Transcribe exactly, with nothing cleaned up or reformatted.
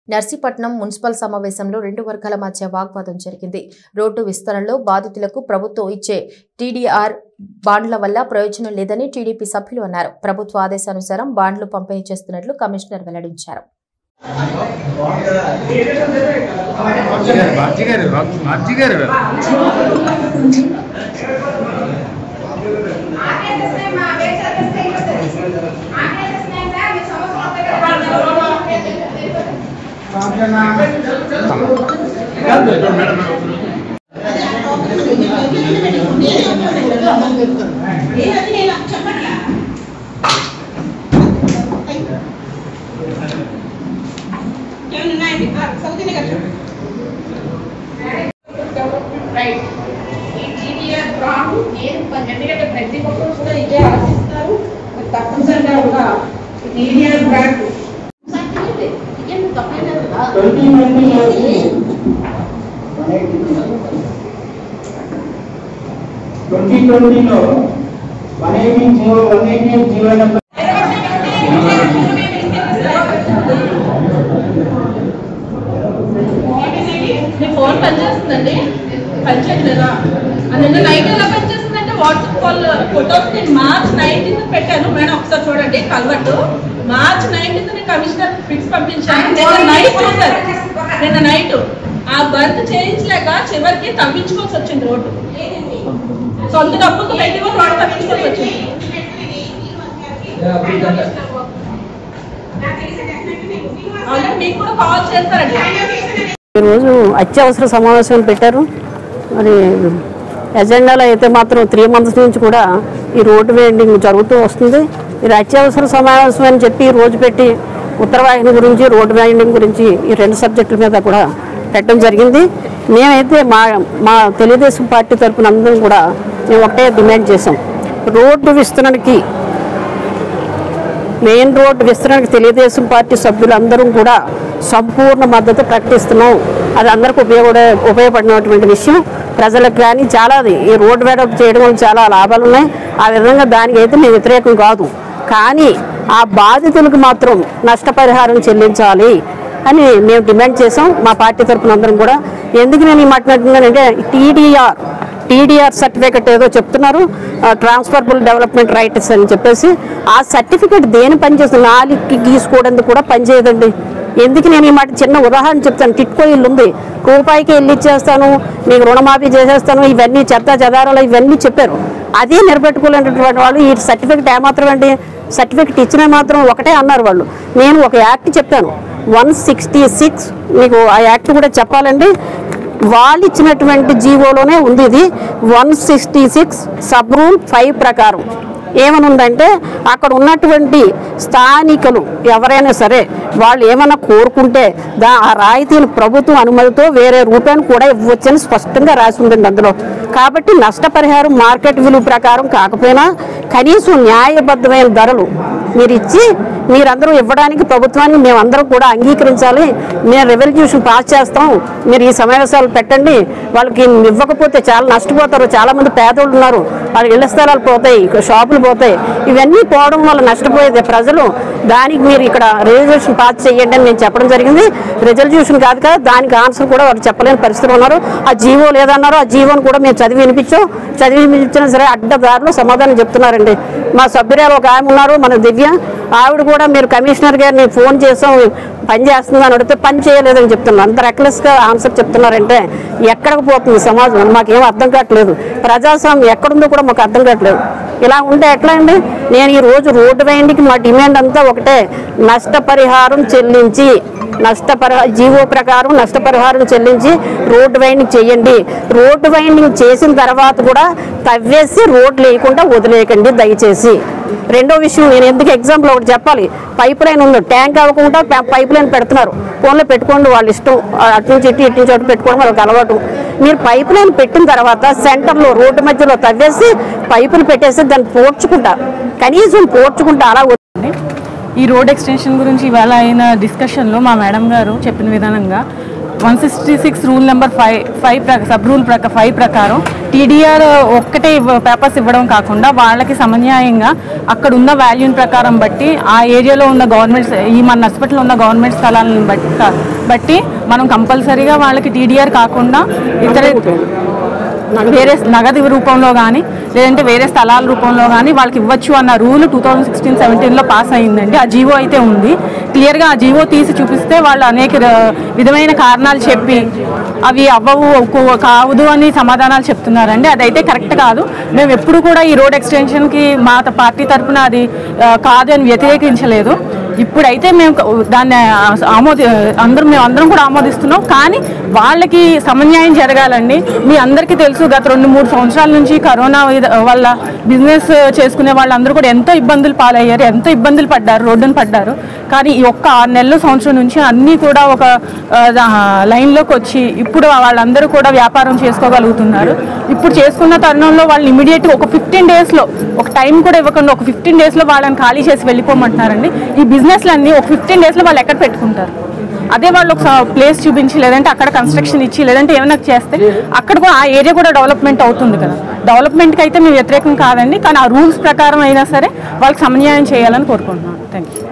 Narsipatnam municipal సమావేశంలో రెండు వర్గాల మధ్య వాగ్వాదం జరిగింది. రోడ్డు విస్తరణలో బాధితులకు ప్రభుత్వం ఇచ్చే టీడీఆర్ బాండ్ల వల్ల ప్రయోజనం లేదని టీడీపీ సభ్యులు అన్నారు. ప్రభుత్వ ఆదేశానుసారం బాండ్లు పంపిణీ చేస్తున్నట్లు కమిషనర్ వెల్లడించారు. ప్రతి ఒక్కరు కూడా ఇదే ఆశిస్తారు. తప్పనిసరిగా కూడా టీడీఆర్ బ్రాండ్ ట్వంటీ ట్వంటీలో one eighty GO one eighty GO number phone పనిచేస్తుందండి. పనిచేయట్లేదా? నిన్న నైట్ ఎలా పనిచేస్తుందంటే వాట్సాప్ కాల్ ఫొటోస్ నేను మార్చ్ నైన్టీన్త్ పెట్టాను. మేడం ఒకసారి చూడండి కల్వట్టు. మార్చ్ నైన్టీన్త్ నేను కమిషనర్ ఫిక్స్ పంపించాను. నిన్న నైట్ చూసారు. నిన్న నైట్ ఆ బర్త్ చేయించలేక చివరికి తవ్వించుకోవాల్సి వచ్చింది. రోడ్డు సొంత డబ్బులు పెట్టి కూడా రోడ్డు తవ్వించుకోవాల్సి వచ్చింది. అలాగే మీకు కూడా కాల్ చేస్తారండి. ఈరోజు అత్యవసర సమావేశం పెట్టారు. మరి ఎజెండాలో అయితే మాత్రం త్రీ మంత్స్ నుంచి కూడా ఈ రోడ్డు వేయింగ్ జరుగుతూ వస్తుంది. ఇది అత్యవసర సమావేశం అని చెప్పి రోజు పెట్టి ఉత్తరవాహిని గురించి రోడ్డు వేయింగ్ గురించి ఈ రెండు సబ్జెక్టుల మీద కూడా పెట్టడం జరిగింది. మేమైతే మా మా తెలుగుదేశం పార్టీ తరఫున అందరం కూడా మేము ఒకటే డిమాండ్ చేసాం. రోడ్డు విస్తరణకి మెయిన్ రోడ్డు విస్తరణకి తెలుగుదేశం పార్టీ సభ్యులందరం కూడా సంపూర్ణ మద్దతు ప్రకటిస్తున్నాం. అది అందరికీ ఉపయోగపడే ఉపయోగపడినటువంటి విషయం. ప్రజలకు కానీ చాలా ఈ రోడ్డు వెడల్పు చేయడం వల్ల చాలా లాభాలు ఉన్నాయి. ఆ విధంగా దానికైతే మేము వ్యతిరేకం కాదు. కానీ ఆ బాధితులకు మాత్రం నష్టపరిహారం చెల్లించాలి అని మేము డిమాండ్ చేసాం మా పార్టీ తరఫున అందరం కూడా. ఎందుకు నేను ఈ మాట్లాడుతున్నానంటే టీడీఆర్ టీడీఆర్ సర్టిఫికెట్ ఏదో చెప్తున్నారు, ట్రాన్స్ఫరబుల్ డెవలప్మెంట్ రైట్స్ అని చెప్పేసి. ఆ సర్టిఫికెట్ దేని పనిచేస్తుంది? నాలుగుకి గీసుకోవడానికి కూడా పనిచేయదండి. ఎందుకు నేను ఈ మాట చిన్న ఉదాహరణ చెప్తాను. టిట్కో ఇల్లు ఉంది, రూపాయికి ఇల్లు ఇచ్చేస్తాను, మీకు రుణమాఫీ చేసేస్తాను, ఇవన్నీ చెత్త చెదారాలు ఇవన్నీ చెప్పారు. అదే నిలబెట్టుకోలేనటువంటి వాళ్ళు ఈ సర్టిఫికెట్ ఏమాత్రం అండి? సర్టిఫికెట్ ఇచ్చిన మాత్రం ఒకటే అన్నారు వాళ్ళు. నేను ఒక యాక్ట్ చెప్పాను వన్ సిక్స్టీ సిక్స్ మీకు ఆ యాక్ట్ కూడా చెప్పాలండి. వాళ్ళు ఇచ్చినటువంటి జీవోలోనే ఉంది ఇది. One sixty six sub rule five ప్రకారం ఏమని ఉందంటే అక్కడ ఉన్నటువంటి స్థానికులు ఎవరైనా సరే వాళ్ళు ఏమైనా కోరుకుంటే దా ఆ రాయితీని ప్రభుత్వం అనుమతితో వేరే రూపాయలు కూడా ఇవ్వచ్చని స్పష్టంగా రాసి ఉందండి అందులో. కాబట్టి నష్టపరిహారం మార్కెట్ విలువ ప్రకారం కాకపోయినా కనీసం న్యాయబద్ధమైన ధరలు మీరు ఇచ్చి మీరందరూ ఇవ్వడానికి ప్రభుత్వాన్ని మేమందరం కూడా అంగీకరించాలి. మేము రెవల్యూషన్ పాస్ చేస్తాం, మీరు ఈ సమావేశాలు పెట్టండి. వాళ్ళకి ఇవ్వకపోతే చాలా నష్టపోతారు. చాలామంది పేదోళ్ళు ఉన్నారు, వాళ్ళ ఇళ్ల స్థలాలు పోతాయి, షాపులు పోతాయి. ఇవన్నీ పోవడం వల్ల నష్టపోయేది ప్రజలు. దానికి మీరు ఇక్కడ రిజల్యూషన్ పాస్ చేయండి అని నేను చెప్పడం జరిగింది. రిజల్యూషన్ కాదు కదా, దానికి ఆన్సర్ కూడా వాళ్ళు చెప్పలేని పరిస్థితులు ఉన్నారు. ఆ జీవో లేదన్నారు. ఆ జీవోని కూడా మేము చదివి వినిపించాం. చదివి వినిపించినా సరే అడ్డదారులు సమాధానం చెప్తున్నారండి. మా సభ్యురాలు ఒక ఆమె ఉన్నారు, మన దివ్య, ఆవిడ కూడా మీరు కమిషనర్ గారిని ఫోన్ చేసాం పని చేస్తుంది అని అడిగితే పని చేయలేదని చెప్తున్నారు. అంత రెక్లెస్గా ఆన్సర్ చెప్తున్నారంటే ఎక్కడికి పోతుంది సమాజం? మాకేం అర్థం కావట్లేదు. ప్రజాస్వామ్యం ఎక్కడుందో కూడా మాకు అర్థం కావట్లేదు. ఇలా ఉంటే ఎట్లా అండి? నేను ఈ రోజు రోడ్డు వేయండికి మా డిమాండ్ అంతా ఒకటే, నష్టపరిహారం చెల్లించి నష్టపరిహార జీవో ప్రకారం నష్టపరిహారం చెల్లించి రోడ్డు వైండింగ్ చేయండి. రోడ్డు వైండింగ్ చేసిన తర్వాత కూడా తవ్వేసి రోడ్లు వేయకుండా వదిలేయకండి దయచేసి. రెండో విషయం నేను ఎందుకు ఎగ్జాంపుల్ ఒకటి చెప్పాలి. పైప్ లైన్ ఉంది, ట్యాంక్ అవ్వకుండా పైప్ లైన్ పెడుతున్నారు. ఫోన్లో పెట్టుకోండి, వాళ్ళ ఇష్టం. అటు నుంచి ఇటు ఇటు నుంచి అటు పెట్టుకోవడం వాళ్ళకి అలవాటు. మీరు పైప్ లైన్ పెట్టిన తర్వాత సెంటర్లో రోడ్డు మధ్యలో తవ్వేసి పైపులు పెట్టేసి దాన్ని పోడ్చుకుంటా, కనీసం పోడ్చుకుంటా అలా. ఈ రోడ్ ఎక్స్టెన్షన్ గురించి ఇవాళ అయిన డిస్కషన్లో మా మేడం గారు చెప్పిన విధానంగా one sixty six rule number five five sub rule ప్రక ఫైవ్ ప్రకారం టీడీఆర్ ఒక్కటే పేపర్స్ ఇవ్వడం కాకుండా వాళ్ళకి సమన్యాయంగా అక్కడ ఉన్న వాల్యూని ప్రకారం బట్టి ఆ ఏరియాలో ఉన్న గవర్నమెంట్స్ ఈ మన నర్సిపేటలో ఉన్న గవర్నమెంట్ స్థలాలను బట్టి బట్టి మనం కంపల్సరీగా వాళ్ళకి టీడీఆర్ కాకుండా ఇతర వేరే నగదు రూపంలో కానీ లేదంటే వేరే స్థలాల రూపంలో కానీ వాళ్ళకి ఇవ్వచ్చు అన్న రూల్ టూ థౌజండ్ సిక్స్టీన్ సెవెంటీన్లో పాస్ అయ్యిందండి. ఆ జీవో అయితే ఉంది. క్లియర్గా ఆ జీవో తీసి చూపిస్తే వాళ్ళు అనేక విధమైన కారణాలు చెప్పి అవి అవ్వవు కావదు అని సమాధానాలు చెప్తున్నారండి. అదైతే కరెక్ట్ కాదు. మేము ఎప్పుడు కూడా ఈ రోడ్ ఎక్స్టెన్షన్కి మా పార్టీ తరఫున అది కాదు అని వ్యతిరేకించలేదు. ఇప్పుడైతే మేము దాన్ని ఆమోది అందరం మేము అందరం కూడా ఆమోదిస్తున్నాం. కానీ వాళ్ళకి సమన్యాయం జరగాలండి. మీ అందరికీ తెలుసు, గత రెండు మూడు సంవత్సరాల నుంచి కరోనా వల్ల బిజినెస్ చేసుకునే వాళ్ళందరూ కూడా ఎంతో ఇబ్బందులు పాలయ్యారు, ఎంతో ఇబ్బందులు పడ్డారు, రోడ్డును పడ్డారు. కానీ ఈ ఒక్క ఆరు నెలల సంవత్సరం నుంచి అన్నీ కూడా ఒక లైన్లోకి వచ్చి ఇప్పుడు వాళ్ళందరూ కూడా వ్యాపారం చేసుకోగలుగుతున్నారు. ఇప్పుడు చేసుకున్న తరుణంలో వాళ్ళు ఇమీడియట్గా ఒక ఫిఫ్టీన్ డేస్లో ఒక టైం కూడా ఇవ్వకుండా ఒక ఫిఫ్టీన్ డేస్లో వాళ్ళని ఖాళీ చేసి వెళ్ళిపోమంటున్నారండి. ఈ బిజినెస్లన్నీ ఒక ఫిఫ్టీన్ డేస్లో వాళ్ళు ఎక్కడ పెట్టుకుంటారు? అదే వాళ్ళు ఒక ప్లేస్ చూపించి లేదంటే అక్కడ కన్స్ట్రక్షన్ ఇచ్చి లేదంటే ఏమైనా చేస్తే అక్కడ కూడా ఆ ఏరియా కూడా డెవలప్మెంట్ అవుతుంది కదా. డెవలప్మెంట్కి అయితే మేము వ్యతిరేకం కాదండి. కానీ ఆ రూల్స్ ప్రకారం అయినా సరే వాళ్ళకి సమన్యాయం చేయాలని కోరుకుంటున్నాను. Thank you.